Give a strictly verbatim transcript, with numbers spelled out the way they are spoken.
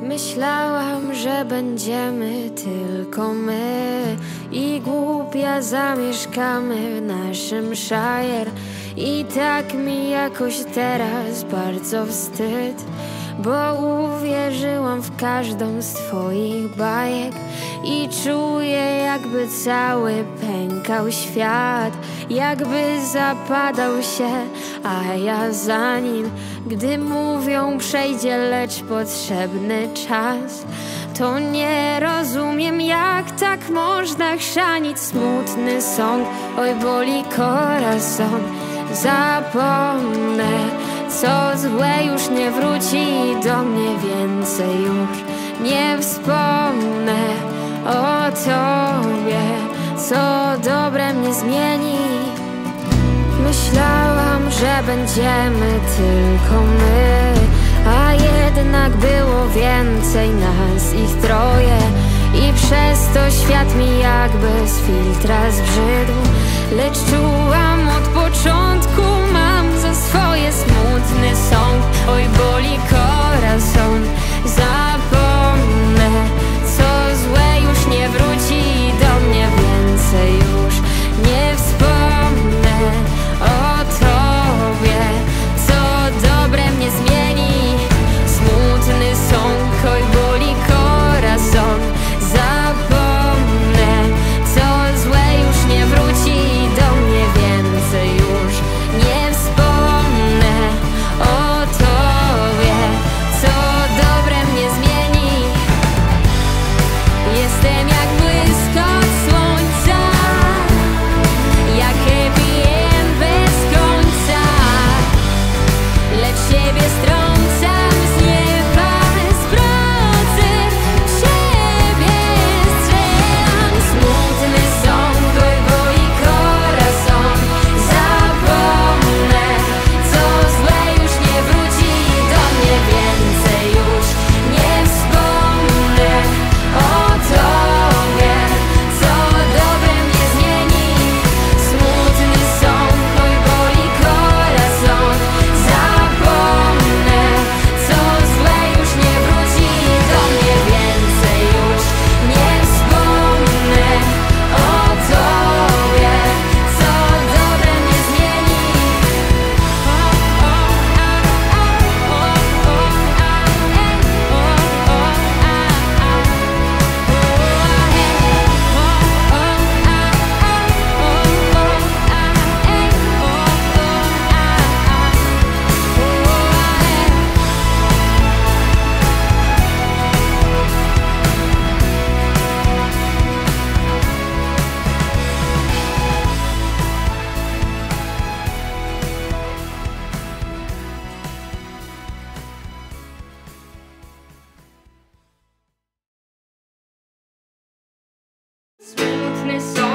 Myślałam, że będziemy tylko my i głupia zamieszkamy w naszym Shire. I tak mi jakoś teraz bardzo wstyd, bo uwierzyłam w każdą z twoich bajek i czuję, jakby cały pękał świat, jakby zapadał się, a ja za nim. Gdy mówią przejdzie, lecz potrzebny czas, to nie rozumiem, jak tak można chrzanić smutny sąd. Oj, boli corazon. Zapomnę, co złe już nie wróci do mnie więcej, już nie wspomnę o tobie, co dobre mnie zmieni. Myślałam, że będziemy tylko my, a jednak było więcej nas, ich troje. I przez to świat mi jakby z filtra zbrzydł, lecz czułam od początku, mam za swoje smutny sąd. Oj, boli corazon. Zapomnę, co złe już nie wróci do mnie więcej, już nie wspomnę o tobie, co dobre mnie zmieni. Smutny sąd, oj, boli corazon. Zapomnę, co złe już nie wróci do mnie więcej, już nie wspomnę o tobie, co dobre mnie zmieni. Jestem jak błysk od słońca, jak happy end bez końca, lecz siebie strącam z nieba, z procy w siebie strzelam. Smutny sąd, oj, boli corazon. Zapomnę, co złe już nie wróci do mnie więcej, już nie wspomnę o tobie, co dobre mnie zmieni. Smutny sąd, oj, boli corazon. Zapomnę, co złe już nie wróci do mnie więcej, już nie wspomnę o tobie, co dobre mnie zmieni. Smutny sąd.